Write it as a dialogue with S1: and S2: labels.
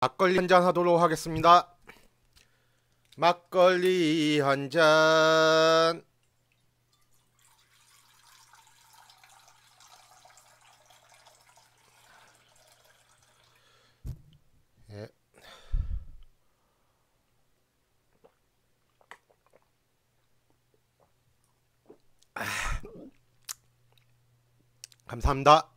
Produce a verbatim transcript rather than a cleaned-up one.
S1: 막걸리 한잔 하도록 하겠습니다. 막걸리 한잔. 예. 아. 감사합니다.